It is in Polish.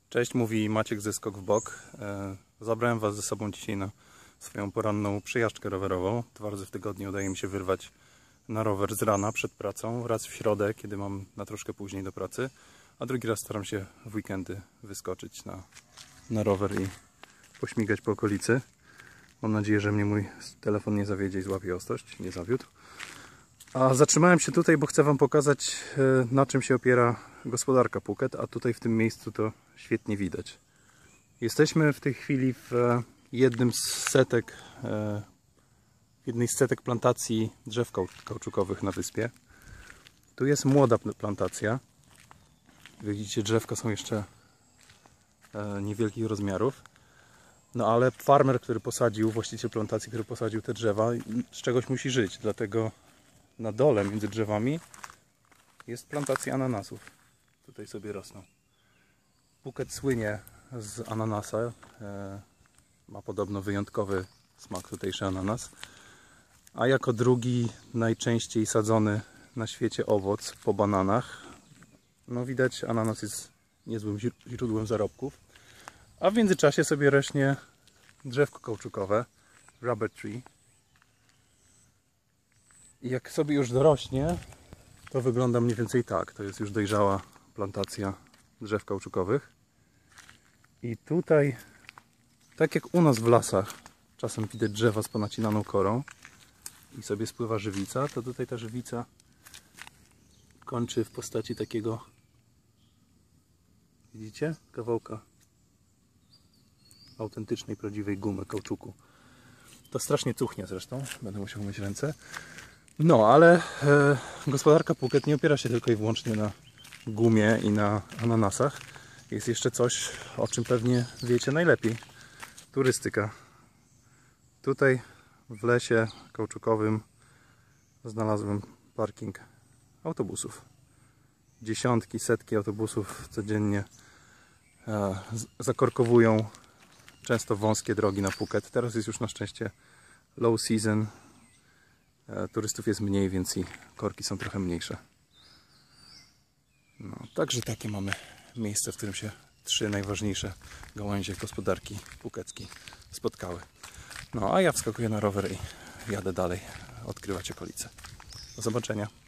Cześć, mówi Maciek ze Skok w Bok. Zabrałem Was ze sobą dzisiaj na swoją poranną przejażdżkę rowerową. 2 razy w tygodniu udaje mi się wyrwać na rower z rana przed pracą. Raz w środę, kiedy mam na troszkę później do pracy, a drugi raz staram się w weekendy wyskoczyć na rower i pośmigać po okolicy. Mam nadzieję, że mnie mój telefon nie zawiedzie i złapie ostrość. Nie zawiódł. A zatrzymałem się tutaj, bo chcę Wam pokazać, na czym się opiera gospodarka Phuket, a tutaj w tym miejscu to świetnie widać. Jesteśmy w tej chwili w jednej z setek plantacji drzew kauczukowych na wyspie. Tu jest młoda plantacja. Widzicie, drzewka są jeszcze niewielkich rozmiarów. No ale farmer, który posadził, właściciel plantacji, który posadził te drzewa, z czegoś musi żyć. Dlatego na dole między drzewami jest plantacja ananasów. Tutaj sobie rosną. Phuket słynie z ananasa. Ma podobno wyjątkowy smak tutejszy ananas. A jako drugi najczęściej sadzony na świecie owoc po bananach, no widać, ananas jest niezłym źródłem zarobków. A w międzyczasie sobie rośnie drzewko kauczukowe, rubber tree. I jak sobie już dorośnie, to wygląda mniej więcej tak. To jest już dojrzała plantacja drzew kauczukowych. I tutaj, tak jak u nas w lasach, czasem widać drzewa z ponacinaną korą i sobie spływa żywica, to tutaj ta żywica kończy w postaci takiego, widzicie, kawałka autentycznej, prawdziwej gumy, kauczuku. To strasznie cuchnie zresztą, będę musiał myć ręce. No, ale gospodarka Phuket nie opiera się tylko i wyłącznie na gumie i na ananasach. Jest jeszcze coś, o czym pewnie wiecie najlepiej. Turystyka. Tutaj w lesie kauczukowym znalazłem parking autobusów. Dziesiątki, setki autobusów codziennie zakorkowują często wąskie drogi na Phuket. Teraz jest już na szczęście low season. Turystów jest mniej, więc i korki są trochę mniejsze. No, także takie mamy miejsce, w którym się 3 najważniejsze gałęzie gospodarki phukeckiej spotkały. No a ja wskakuję na rower i jadę dalej odkrywać okolice. Do zobaczenia.